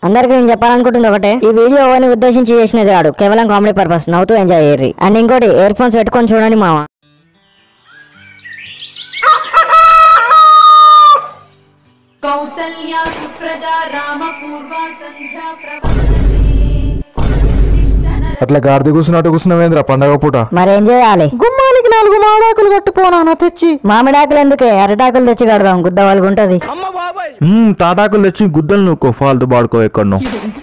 అందరికి నేను చెప్పాలనుకుంటుంది ఒకటే, ఈ వీడియో ఓని ఉద్దేశించి చేసినది కాదు, కేవలం కామెడీ పర్పస్, నవ్వుతూ ఎంజాయ్ చేయర్రి. అండ్ ఇంకోటి, ఇయర్ ఫోన్స్ పెట్టుకొని చూడండి మామ. కౌసల్యా సుప్రజా రామ పూర్వ సంధ్యా ప్రవర్తతే. అట్లా గాడిద కూర్చున్నట్టు కూర్చున్నావేంద్ర పండగ పూట? మరేం చేయాలి? గుమ్మానికి 4 మామిడాకులు కట్టుకోనా తెచ్చి. మామిడాకులు ఎందుకే, అరటాకులు తెచ్చి కడదాం, గుద్ద వాళ్ళకు ఉంటది. తాటాకులు తెచ్చి గుద్దలు నువ్వు ఫాల్తు పాడుకో ఎక్కడను.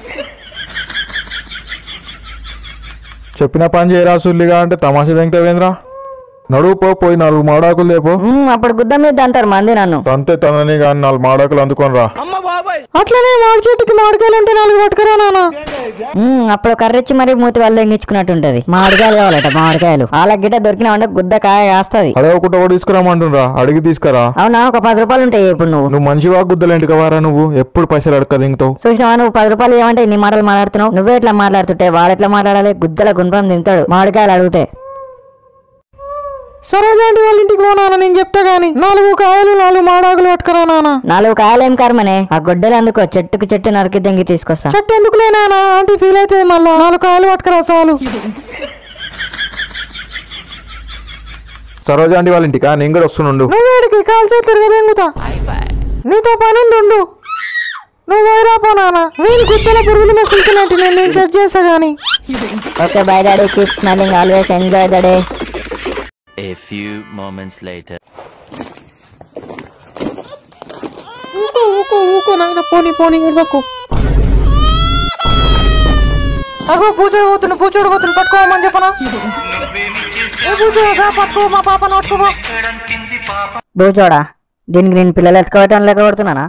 చెప్పిన పని చేయరా సుల్లిగా అంటే తమాషా వెంకటవేంద్ర. నడువు పోయి 4 మామిడాకులు లేపో. అప్పుడు గుద్ద మీద అంటారు మంది నన్ను. అంతే తనని కానీ 4 మామిడాకులు అందుకొని రా. అట్లనే మామిడి చెట్టుకి మామిడికాయలు ఉంటే 4 పట్టుకురా నాన్న. అప్పుడు కర్రిచ్చి మరి మూతి వాళ్ళు ఎంగించుకున్నట్టు ఉంటది. మామిడికాయలు కావాలట, మామిడికాయలు. వాళ్ళకి గిట్ట దొరికినావంటే గుద్ద కాయ కాస్తది. అడగకుండా కూడా తీసుకురామంటుండ్రా, అడిగి తీసుకురా. అవునా, ఒక 10 రూపాయలు ఉంటాయి. ఇప్పుడు నువ్వు మంచివా గుద్దలు ఇంటికి వారా? నువ్వు ఎప్పుడు పైసలు అడగదు ఇంకో చూసినావా? నువ్వు 10 రూపాయలు ఏమంటే ఇన్ని మాటలు మాట్లాడుతున్నావు. నువ్వే ఎట్లా మాట్లాడుతుంటే వాడు ఎట్లా మాట్లాడాలి? గుద్దల గుండ్రం తింటాడు మామిడికాయలు అడిగితే. సరోజాంటి వాళ్ళ ఇంటికి పోనా నేను చెప్తా గాని 4 కాయలు 4 మామిడాకులు పట్టుకురా నాన్న. 4 కాయలు ఏం కర్మనే, ఆ గొడ్డలు అందుకో, చెట్టుకి చెట్టు నరికి దెంగి తీసుకొస్తా. చెట్టు ఎందుకులే నాన్న, ఆంటీ ఫీల్ అయితే మళ్ళా. 4 కాయలు పట్టుకురా చాలు. సరోజాంటి వాళ్ళ ఇంటికా? నేను కూడా వస్తుండు. నువ్వేడికి కాలు చేతులు దెంగుతా, నీతో పని ఉండు. నువ్వు పోయిరా పో నాన్న. వీళ్ళు గుద్దల పురుగులు మెసులుతున్నట్టు నేను సెట్ చేస్తా గాని. Okay bye daddy, keep smiling, always enjoy the day. A few moments later. ఊకో నాయన, పోనీ ఇవ్వకు. అగో పూజోడు పోతున్నా పట్టుకోమని చెప్పనా? పట్టుకో, మా పాపను పట్టుకోమా. చూడా, దీనికి నేను పిల్లలు ఎత్తుకోవటం లేక కొడుతున్నానా?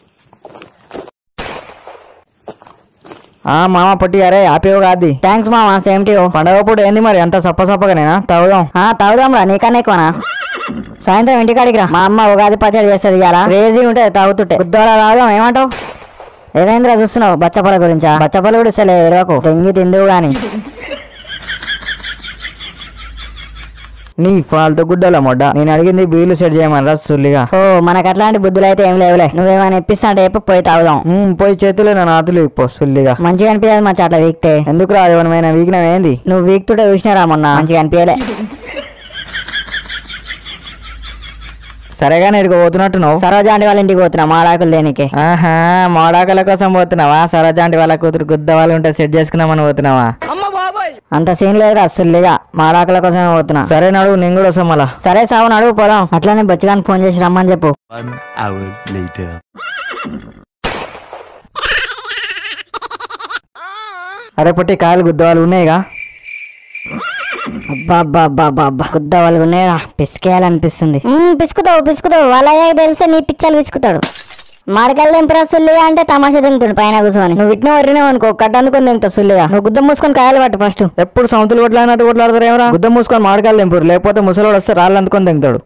మామ పొట్టి, అరే హ్యాపీగా కాదు. థ్యాంక్స్ మామ, సేమ్ టు యూ. పండగ పూట ఏంది మరి అంత సప్పగానేనా? తాగుదాం రా, నీకన్నా ఎక్కువనా? సాయంత్రం ఇంటికాడికి రా, మా అమ్మ ఉగాది పచ్చడి చేస్తుంది. ఇలా క్రేజీ ఉంటుంది తాగుతుంటే. గుద్దోలా తాగుదాం, ఏమంటావు? ఏమైందిరా చూస్తున్నావు బచ్చపల గురించా? బచ్చపల కూడా ఇస్తలే ఎరవకు, తెంగి తిందువు గాని. నీ ఫాల్తు గుడ్డల మొడ్డ, నేను అడిగింది బిల్లు సెట్ చేయమని రా సుల్లిగా. ఓ, మనకు అట్లాంటి బుద్ధులు అయితే ఏం లేవులే. నువ్వేమైనా ఇప్పిస్తా అంటే ఎప్పుడు పోయి తాగుదాం. పోయి చేతులే నా నాతులు వీక్పో సుల్లిగా. మంచిగా అనిపించదు మచ్చ అట్లా వీక్తే. ఎందుకు రా, ఏమైనా వీక్నవేంది? నువ్వు వీక్తుంటే చూసినారా మొన్న, మంచిగా అనిపించలే. సరేగా నేడుకు పోతున్నట్టున్నావు. సరోజాంటి వాళ్ళ ఇంటికి పోతున్నా మాడాకులు దేనికి? మాడాకుల కోసం పోతున్నావా? సరోజాంటి వాళ్ళ కూతురు గుద్ద వాళ్ళు ఉంటే సెట్ చేసుకున్నామని పోతున్నావా? అంత సీన్ లేదు అస్సలుగా, మాడాకుల కోసమే పోతున్నా. సరే నడువు, నేను కూడా వస్తాం మళ్ళా. సరే సావు, నడువు పోదాం. అట్లానే బచ్చిగాని ఫోన్ చేసి రమ్మని చెప్పు. 1 hour later. అరే పొట్టి, కాయలు గుద్దవాళ్ళు ఉన్నాయిగా? అబ్బా గుద్దవాళ్ళు ఉన్నాయిగా, పిసికేయాలనిపిస్తుంది. పిసుకుతావు వాళ్ళ తెలిసే నీ పిచ్చలు పిసుకుతాడు. మాడకాయలు తెంపురా సుల్లిగా అంటే తమాషా తింటుంది పైన కూర్చొని. నువ్వు విట్టిన వరినావు అనుకో, కట్ట అనుకుని తింటావు సుల్లిగా. నువ్వు గుద్ద మూసుకొని కాయలు పట్టు ఫస్ట్. ఎప్పుడు సౌతులు కొట్లాడినట్టు కొట్లాడతారు ఏమరా? గుద్ద మూసుకొని మాడకాయలు తెంపురు, లేకపోతే ముసలోడు వస్తే రాళ్ళు అందుకొని తింటాడు.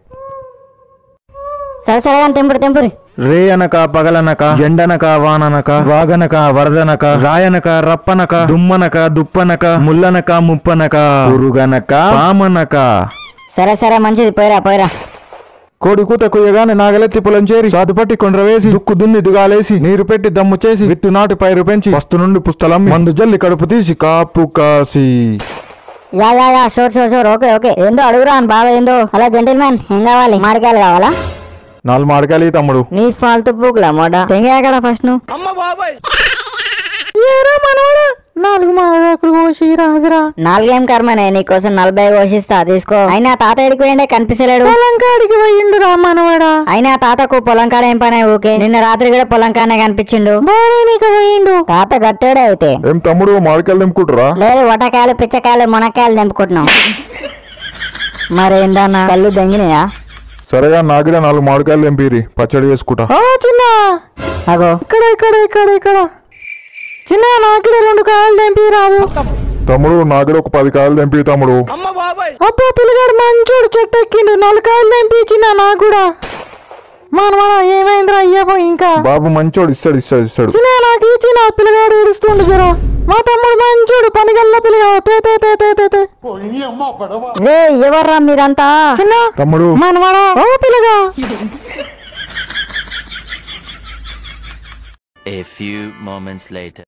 సరే కానీ తెంపురి. రే అనక పగలనక, ఎండనక వాననక, వాగనక వరదనక, రాయనక రప్పనక, దుమ్మనక దుప్పనక, ముల్లనక ముప్పనక, పురుగనక పామనక. సరే మంచిది, పోయిరా. కోడి కూత కుయ్యగానే నాగలెత్తి పొలం చేరి, సాదుపట్టి కొండ్ర వేసి, దుక్కు దున్ని దుగాలేసి, నీరు పెట్టి దమ్ము చేసి, విత్తు నాటి పైరు పెంచి, వస్తు నుండి పుస్తలం మందు జల్లి కడుపు తీసి, కాపు కాసి. Yeah sure okay. ఏందో అడుగురా అని బాగా. ఏందో అలా జెంటిల్మెన్, ఏం కావాలి? మామిడికాయలు కావాలా? 4 మామిడికాయలు తమ్ముడు. నీ ఫాల్తు పూకులా మొడ, తెంగా ఫస్ట్ నువ్వు. 4 మామిడాకులు కోసి రాజురా. 4 ఏం కర్మనే, నీకోసం 40 కోసిస్తా, తీసుకో. అయినా తాత ఎడికి పోయిండే, కనిపిస్తలేడు. పొలం కాడికి పోయిండు రా మనవాడా. అయినా తాతకు పొలం కాడ ఏం పనే ఊకే. నిన్న రాత్రి కూడా పొలం కాడనే కనిపించిండు. పోయిండు తాత గట్టాడే అయితే. ఏం తమ్ముడు మామిడికాయలు తెంపుకుంటురా? లేదు, వటకాయలు పిచ్చకాయలు మునక్కాయలు తెంపుకుంటున్నాం. మరేందన్నా కళ్ళు దెంగినాయా? సరేగా, నాగిడ 4 మామిడికాయలు తెంపిరి, పచ్చడి చేసుకుంటా. చిన్న అగో ఇక్కడ చిన్న, నాకిడ 2 కాయలు తెంపి రాదు. తమ్ముడు నాగిడ ఒక 10 కాయలు తెంపి తమ్ముడు. అబ్బా పిల్లగాడు మంచోడు, చెట్టు ఎక్కిండు. 4 కాయలు తెంపి చిన్న నాకు కూడా. మనవాడా ఏమైందిరా అయ్యపో? ఇంకా బాబు మంచోడు, ఇస్తాడు. చిన్న నాకు ఇచ్చి, నా పిల్లగాడు ఏడుస్తుండు జరా. మా తమ్ముడు మంచోడు, పనిగల్ల పిల్లగాడు. ఎవర్రా మీరంతా? చిన్న తమ్ముడు మనవాడా, ఓ పిల్లగా. A few moments later.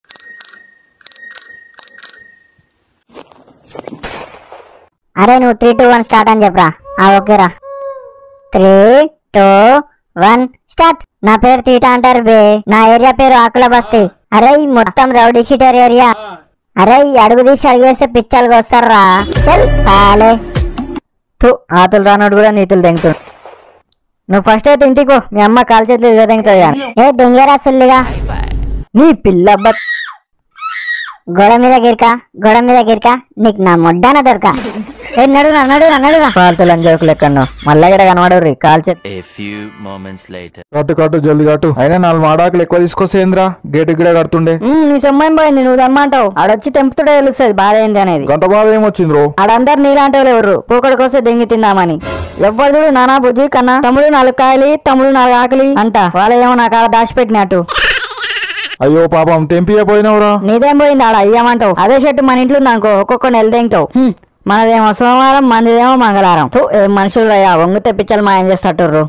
అరే నువ్వు 3, 2, 1 స్టార్ట్ అని చెప్పరా. ఓకేరా. 3, 2, 1 స్టార్ట్. నా పేరు తీట అంటారు బే. నా ఏరియా పేరు ఆకుల బస్తీ. అరే మొత్తం రౌడీ షీటర్ ఏరియా. అరే అడుగు తీసి అడిగేస్తే పిచ్చలుగా వస్తారా. చల్ సాలే. ఆతులు రానోడు కూడా నీతులు తెంగుతాడు. నువ్వు ఫస్ట్ అయితే ఇంటికో, మీ అమ్మ కాలు చేతులు తెంగుతుంది కానీ. ఏ దొంగరా సుల్లిగా నీ పిల్ల గోడ మీద గిరికా నీకు నా మొడ్డాన దొరక. నడురా పాల్తులని జోకులు ఎక్కడో మళ్ళా ఇక్కడ కనబడరు కాల్చే. A few moments later. కట్టు జల్ది కట్టు. అయినా 4 మాడాకులు ఎక్కువ తీసుకొస్తేంద్రా, గేటు గిడ కడుతుండే. నీ సొమ్మం పోయింది, నువ్వు దమ్మంటావు. ఆడొచ్చి తెంపుతుండే తెలుస్తుంది బాధ ఏంది అనేది. గంట బాధ ఏమొచ్చింది రో. ఆడందరు నీలాంటి వాళ్ళు ఎవరు పూకడికొస్తే దెంగి తిందామని. ఎవ్వరు చూడు నానా బుజ్జి కన్నా తమ్ముడు 4 కాయలు తమ్ముడు 4 ఆకలి అంట. వాళ్ళేమో నాకు ఆడ దాచిపెట్టినట్టు. అయ్యో పాపం తెంపియపోయినవురా. నీదేం పోయింది ఆడ అయ్యామంటావు. అదే చెట్టు మన ఇంట్లో ఉందనుకో ఒక్కొక్క నెల తెంగుతావు. మనదేమో సోమవారం మందిదేమో మంగళవారం. మనుషులు అయ్యా వంగు తెప్పించాలి మాయం చేస్తట్టుర్రు.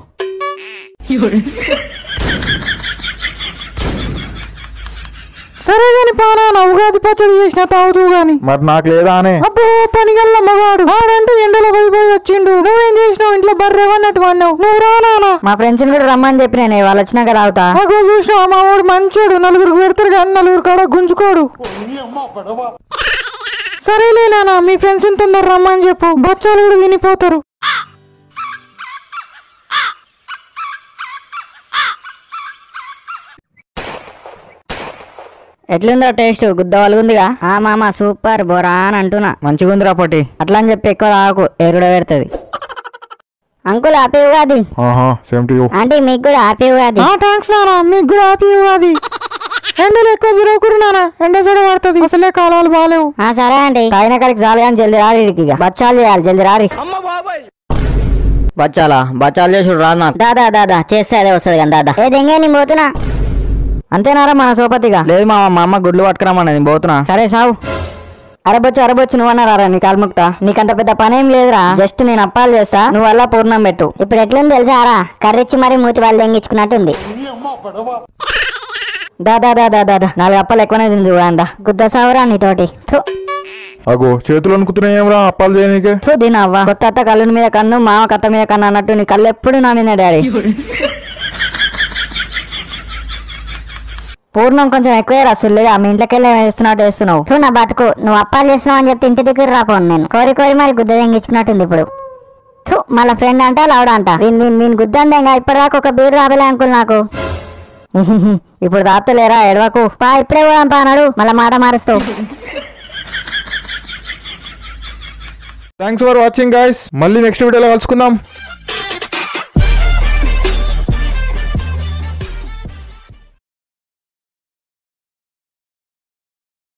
సరే గాని పానా ఉగాది పచ్చడి చేసిన తాగుతూ గాని. మరి నాకు లేదా అనే. అబ్బో పనిగల్ల మగాడు ఆడంటే ఎండలో పోయి వచ్చిండు. నువ్వేం చేసినావు ఇంట్లో బర్రెవన్నట్టు అన్నావు. నువ్వు రానా. మా ఫ్రెండ్స్ కూడా రమ్మని చెప్పిన వాళ్ళు వచ్చినాక తాగుతా. అగో చూసినావు మా వాడు మంచోడు. 4 పెడతారు కానీ 4 కాడ గుంజుకోడు. సరేలే నానా మీ ఫ్రెండ్స్ తొందర రమ్మని చెప్పు. బచ్చాలు కూడా తినిపోతారు. ఎట్లుందో టేస్ట్ గుద్ద వాళ్ళుందిగా. మామ సూపర్ బోరా అని అంటున్నా. మంచిగుందిరా పొట్టి. అట్లా అని చెప్పి ఎక్కువ తాగకు ఎరుడ పెడుతుంది. Uncle happy Ugadi. Same to you. Aunty మీకు కూడా హ్యాపీ ఉగాది. థ్యాంక్స్ నానా మీకు కూడా హ్యాపీ ఉగాది. ఎండలు ఎక్కువ తిరగకూరు నానా, ఎండ చెడ పడుతుంది. అసలే కాలాలు బాగాలేవు. సరే అండి తాగిన కాడికి చాలు కానీ జల్ది రారి. ఇక బచ్చాలు చేయాలి జల్ది రారి. బచ్చాలు చేసుడు రా నాకు. దాదా చేస్తే అదే వస్తుంది కానీ దాదా. ఏ దెంగే నీ పోతున్నా. అంతేనారా మన సోపతిగా. లేదు మా అమ్మ గుడ్లు పట్టుకురామని పోతున్నా. సరే సావు. అరబొచ్చు నువ్వన్నారా నీ కాల్ముక్తా. నీకంత పెద్ద పనేం లేదురా. జస్ట్ నేను అప్పాలు చేస్తా, నువ్వు అలా పూర్ణం పెట్టు. ఇప్పుడు ఎట్లుంది తెలుసారా, కర్రిచ్చి మరి మూతి వాళ్ళు దెంగించుకున్నట్టుంది. దాదా 4 అప్పాలు ఎక్కువనే తింది చూడందా. గుద్ద సావురా నీతోటి. అగో చేతులు అనుకుతున్నాయేమరా అప్పాలు చేయనీకే. దీనవ్వ కొత్త అత్త కళ్ళ మీద కన్ను, మామ కత్త మీద కన్ను అన్నట్టు నీ కళ్ళు ఎప్పుడు నా మీద డాడీ. పూర్ణం కొంచెం ఎక్కువే రసుల్లేగా. మీ ఇంట్లోకి వెళ్ళి వేస్తున్నట్టు వేస్తున్నావు. నా బతుకు నువ్వు అప్పాలు చేస్తున్నావు అని చెప్తే ఇంటి దగ్గర రాపోను నేను. కోరి మరి గుద్ద తెంగించుకున్నట్టుంది ఇప్పుడు. మళ్ళీ ఫ్రెండ్ అంట లౌడ అంట. నేను గుద్దండి ఇంకా ఇప్పటిదాకా ఒక బీరు రాబలే అంకుల్ నాకు. ఇప్పుడు దాపుతలేరా ఎడవకు. ఇప్పుడే పోదాం అన్నాడు మళ్ళీ మాట మారుస్తావు. Thanks for watching guys. మళ్ళీ నెక్స్ట్ వీడియోలో కలుసుకుందాం.